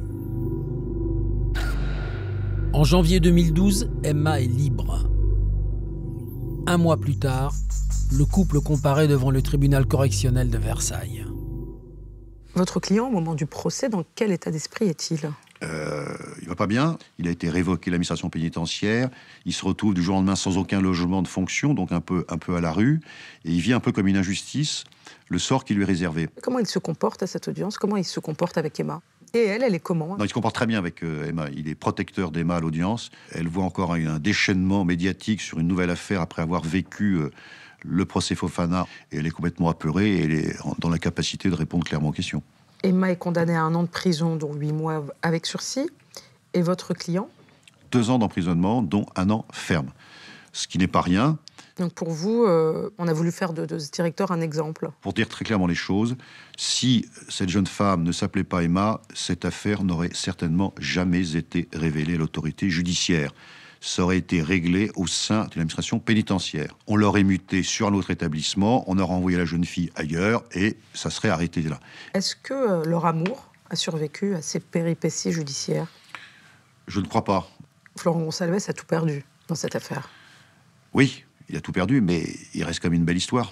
En janvier deux mille douze, Emma est libre. Un mois plus tard, le couple comparaît devant le tribunal correctionnel de Versailles. Votre client, au moment du procès, dans quel état d'esprit est-il ? Euh, il va pas bien, il a été révoqué de l'administration pénitentiaire, il se retrouve du jour au lendemain sans aucun logement de fonction, donc un peu, un peu à la rue, et il vit un peu comme une injustice, le sort qui lui est réservé. Comment il se comporte à cette audience? Comment il se comporte avec Emma? Et elle, elle est comment? Non, il se comporte très bien avec euh, Emma, il est protecteur d'Emma à l'audience, elle voit encore un, un déchaînement médiatique sur une nouvelle affaire après avoir vécu euh, le procès Fofana, et elle est complètement apeurée, et elle est en, dans la capacité de répondre clairement aux questions. Emma est condamnée à un an de prison, dont huit mois avec sursis. Et votre client? Deux ans d'emprisonnement, dont un an ferme. Ce qui n'est pas rien. Donc pour vous, euh, on a voulu faire de, de ce directeur un exemple. Pour dire très clairement les choses, si cette jeune femme ne s'appelait pas Emma, cette affaire n'aurait certainement jamais été révélée à l'autorité judiciaire. Ça aurait été réglé au sein de l'administration pénitentiaire. On l'aurait muté sur un autre établissement, on aurait envoyé la jeune fille ailleurs et ça serait arrêté là. Est-ce que euh, leur amour a survécu à ces péripéties judiciaires? Je ne crois pas. Florent Gonçalves a tout perdu dans cette affaire. Oui, il a tout perdu, mais il reste comme une belle histoire.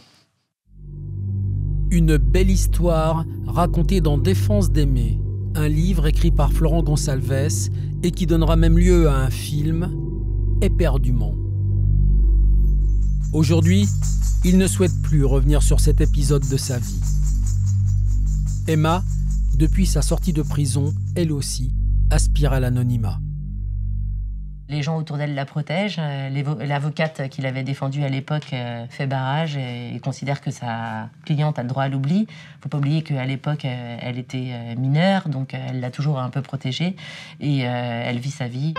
Une belle histoire racontée dans Défense d'aimer, un livre écrit par Florent Gonçalves et qui donnera même lieu à un film, Éperdument. Aujourd'hui, il ne souhaite plus revenir sur cet épisode de sa vie. Emma, depuis sa sortie de prison, elle aussi, aspire à l'anonymat. Les gens autour d'elle la protègent. L'avocate qui l'avait défendue à l'époque fait barrage et considère que sa cliente a le droit à l'oubli. Il ne faut pas oublier qu'à l'époque, elle était mineure, donc elle l'a toujours un peu protégée et elle vit sa vie.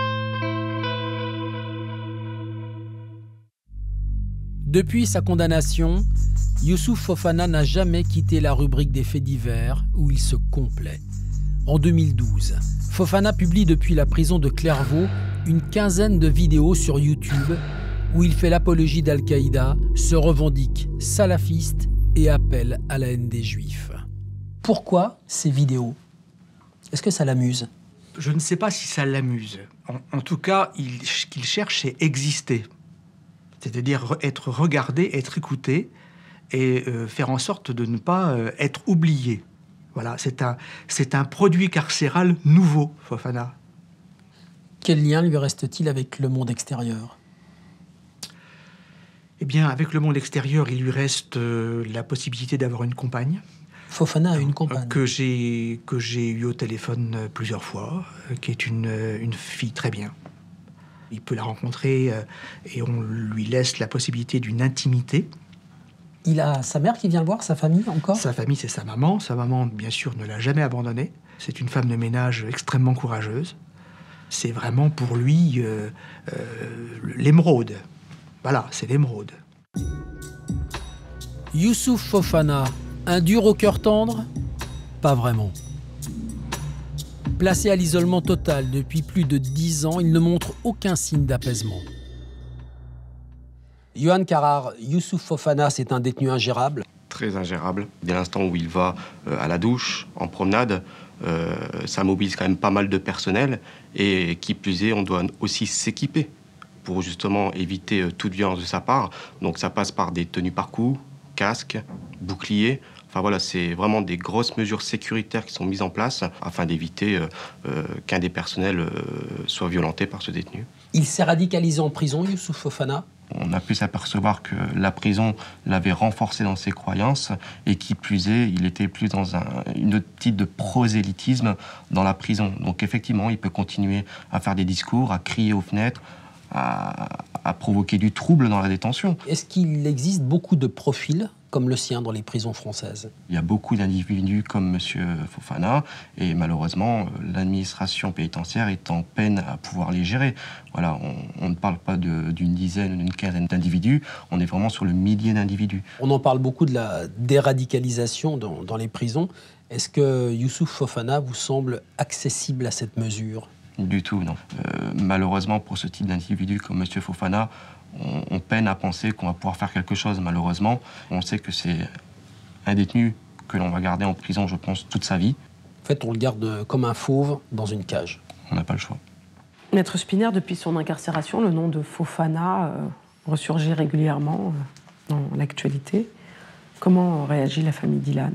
Depuis sa condamnation, Youssouf Fofana n'a jamais quitté la rubrique des faits divers où il se complaît. En deux mille douze, Fofana publie depuis la prison de Clairvaux une quinzaine de vidéos sur YouTube où il fait l'apologie d'Al-Qaïda, se revendique salafiste et appelle à la haine des Juifs. Pourquoi ces vidéos? Est-ce que ça l'amuse? Je ne sais pas si ça l'amuse. En, en tout cas, il, ce qu'il cherche, c'est exister. C'est-à-dire être regardé, être écouté et euh, faire en sorte de ne pas euh, être oublié. Voilà, c'est un, c'est un produit carcéral nouveau, Fofana. Quel lien lui reste-t-il avec le monde extérieur? Eh bien, avec le monde extérieur, il lui reste euh, la possibilité d'avoir une compagne. Fofana a une compagne. Que j'ai, que j'ai eu au téléphone euh, plusieurs fois, euh, qui est une, euh, une fille très bien. Il peut la rencontrer euh, et on lui laisse la possibilité d'une intimité. Il a sa mère qui vient le voir, sa famille encore? Sa famille, c'est sa maman. Sa maman, bien sûr, ne l'a jamais abandonné. C'est une femme de ménage extrêmement courageuse. C'est vraiment pour lui euh, euh, l'émeraude. Voilà, c'est l'émeraude. Youssouf Fofana, un dur au cœur tendre? Pas vraiment. Placé à l'isolement total depuis plus de dix ans, il ne montre aucun signe d'apaisement. Yohann Carrard, Youssouf Fofana, c'est un détenu ingérable? très ingérable. Dès l'instant où il va euh, à la douche, en promenade, euh, ça mobilise quand même pas mal de personnel. Et qui plus est, on doit aussi s'équiper pour justement éviter euh, toute violence de sa part. Donc ça passe par des tenues par coup, casque, bouclier. Enfin voilà, c'est vraiment des grosses mesures sécuritaires qui sont mises en place afin d'éviter euh, euh, qu'un des personnels euh, soit violenté par ce détenu. Il s'est radicalisé en prison, Youssouf Fofana? On a pu s'apercevoir que la prison l'avait renforcé dans ses croyances et qui plus est, il était plus dans un, une optique de prosélytisme dans la prison. Donc effectivement, il peut continuer à faire des discours, à crier aux fenêtres, à, à provoquer du trouble dans la détention. Est-ce qu'il existe beaucoup de profils comme le sien dans les prisons françaises? Il y a beaucoup d'individus comme M. Fofana et malheureusement, l'administration pénitentiaire est en peine à pouvoir les gérer. Voilà, on, on ne parle pas d'une dizaine ou d'une quinzaine d'individus, on est vraiment sur le millier d'individus. On en parle beaucoup de la déradicalisation dans, dans les prisons. Est-ce que Youssouf Fofana vous semble accessible à cette mesure? Du tout, non. Euh, malheureusement, pour ce type d'individu comme M. Fofana, on, on peine à penser qu'on va pouvoir faire quelque chose, malheureusement. On sait que c'est un détenu que l'on va garder en prison, je pense, toute sa vie. En fait, on le garde comme un fauve dans une cage. On n'a pas le choix. Maître Spinner, depuis son incarcération, le nom de Fofana euh, ressurgit régulièrement euh, dans l'actualité. Comment réagit la famille Dylan?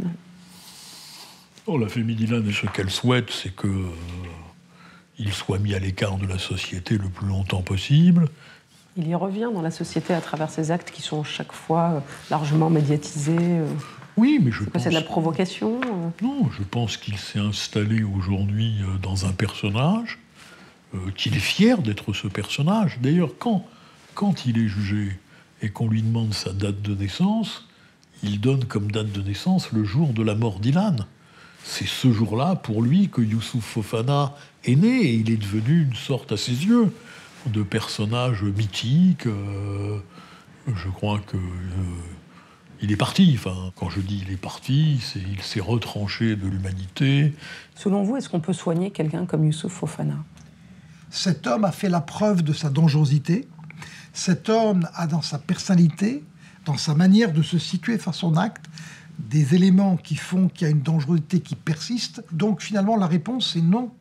Oh, la famille Dylan, ce qu'elle souhaite, c'est que euh, il soit mis à l'écart de la société le plus longtemps possible. Il y revient dans la société à travers ses actes qui sont chaque fois euh, largement médiatisés. Euh. Oui, mais je pense... C'est de la provocation euh. Non, je pense qu'il s'est installé aujourd'hui euh, dans un personnage, euh, qu'il est fier d'être ce personnage. D'ailleurs, quand, quand il est jugé et qu'on lui demande sa date de naissance, il donne comme date de naissance le jour de la mort d'Ilan. C'est ce jour-là, pour lui, que Youssouf Fofana est né, et il est devenu une sorte, à ses yeux, de personnage mythique. Euh, je crois que... Euh, il est parti. Enfin, quand je dis il est parti, c'est, il s'est retranché de l'humanité. Selon vous, est-ce qu'on peut soigner quelqu'un comme Youssouf Fofana? Cet homme a fait la preuve de sa dangerosité. Cet homme a dans sa personnalité, dans sa manière de se situer face à son acte, des éléments qui font qu'il y a une dangerosité qui persiste. Donc finalement, la réponse est non.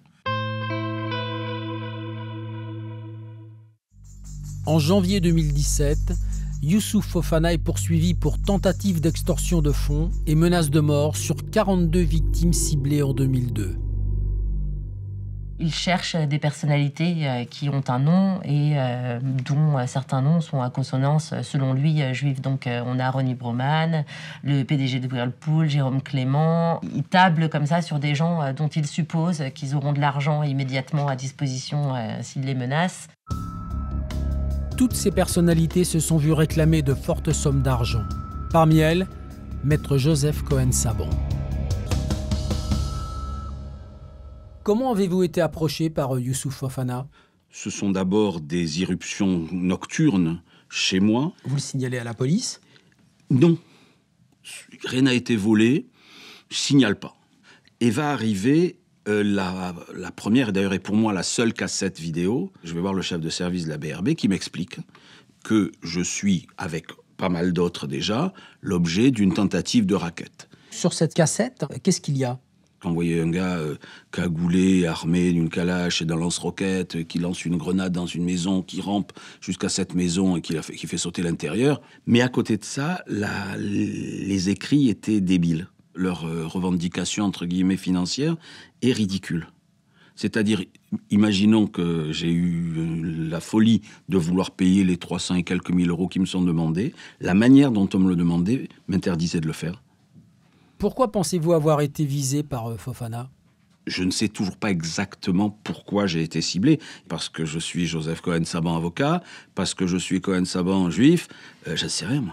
En janvier deux mille dix-sept, Youssouf Fofana est poursuivi pour tentative d'extorsion de fonds et menace de mort sur quarante-deux victimes ciblées en deux mille deux. Il cherche des personnalités qui ont un nom et euh, dont certains noms sont à consonance, selon lui, juifs. Donc on a Ronnie Broman, le P D G de Whirlpool, Jérôme Clément. Il table comme ça sur des gens dont il suppose qu'ils auront de l'argent immédiatement à disposition euh, s'il les menace. Toutes ces personnalités se sont vues réclamer de fortes sommes d'argent. Parmi elles, Maître Joseph Cohen-Saban. Comment avez-vous été approché par Youssouf Fofana? Ce sont d'abord des irruptions nocturnes chez moi. Vous le signalez à la police? Non. Rien n'a été volé. Je signale pas. Et va arriver euh, la, la première, et d'ailleurs est pour moi la seule cassette vidéo. Je vais voir le chef de service de la B R B qui m'explique que je suis, avec pas mal d'autres déjà, l'objet d'une tentative de racket. Sur cette cassette, qu'est-ce qu'il y a? Quand vous voyez un gars euh, cagoulé, armé d'une calache et d'un lance-roquette, euh, qui lance une grenade dans une maison, qui rampe jusqu'à cette maison et qui, la fait, qui fait sauter l'intérieur. Mais à côté de ça, la, les écrits étaient débiles. Leur euh, revendication, entre guillemets, financière est ridicule. C'est-à-dire, imaginons que j'ai eu euh, la folie de vouloir payer les trois cents et quelques mille euros qui me sont demandés. La manière dont on me le demandait m'interdisait de le faire. Pourquoi pensez-vous avoir été visé par euh, Fofana? Je ne sais toujours pas exactement pourquoi j'ai été ciblé. Parce que je suis Joseph Cohen-Saban avocat, parce que je suis Cohen-Saban juif, euh, je ne sais rien, moi.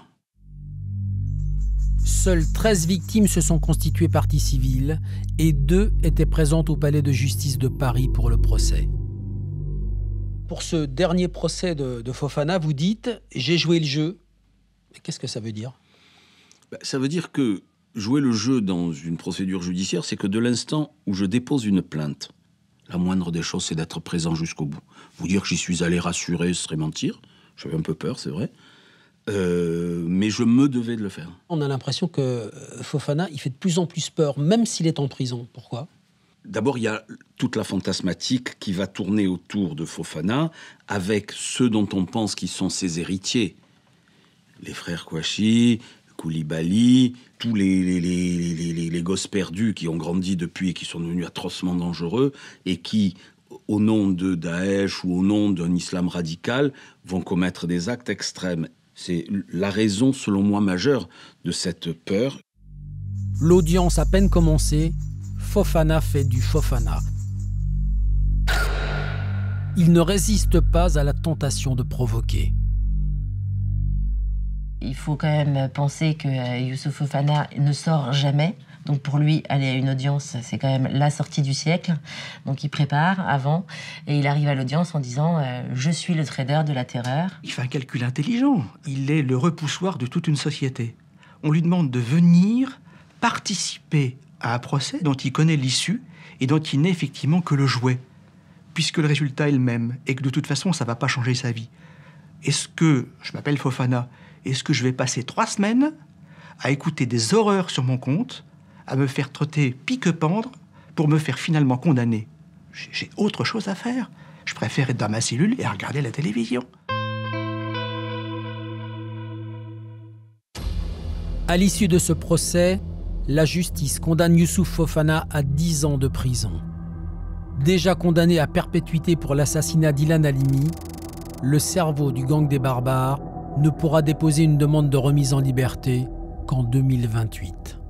Seules treize victimes se sont constituées partie civile et deux étaient présentes au palais de justice de Paris pour le procès. Pour ce dernier procès de, de Fofana, vous dites « j'ai joué le jeu ». Qu'est-ce que ça veut dire? Ben, ça veut dire que jouer le jeu dans une procédure judiciaire, c'est que de l'instant où je dépose une plainte, la moindre des choses, c'est d'être présent jusqu'au bout. Vous dire que j'y suis allé rassurer, ce serait mentir. J'avais un peu peur, c'est vrai. Euh, mais je me devais de le faire. On a l'impression que Fofana, il fait de plus en plus peur, même s'il est en prison. Pourquoi ? D'abord, il y a toute la fantasmatique qui va tourner autour de Fofana, avec ceux dont on pense qu'ils sont ses héritiers. Les frères Kouachi, Koulibaly, tous les, les, les, les, les, les gosses perdus qui ont grandi depuis et qui sont devenus atrocement dangereux et qui, au nom de Daesh ou au nom d'un islam radical, vont commettre des actes extrêmes. C'est la raison, selon moi, majeure de cette peur. L'audience à peine commencée, Fofana fait du Fofana. Il ne résiste pas à la tentation de provoquer. Il faut quand même penser que Youssouf Fofana ne sort jamais. Donc pour lui, aller à une audience, c'est quand même la sortie du siècle. Donc il prépare avant et il arrive à l'audience en disant euh, « Je suis le trader de la terreur ». Il fait un calcul intelligent. Il est le repoussoir de toute une société. On lui demande de venir participer à un procès dont il connaît l'issue et dont il n'est effectivement que le jouet, puisque le résultat est le même et que de toute façon, ça ne va pas changer sa vie. Est-ce que, je m'appelle Fofana, est-ce que je vais passer trois semaines à écouter des horreurs sur mon compte, à me faire trotter pique-pendre pour me faire finalement condamner? J'ai autre chose à faire. Je préfère être dans ma cellule et regarder la télévision. À l'issue de ce procès, la justice condamne Youssouf Fofana à dix ans de prison. Déjà condamné à perpétuité pour l'assassinat d'Ilan Halimi, le cerveau du gang des barbares ne pourra déposer une demande de remise en liberté qu'en deux mille vingt-huit.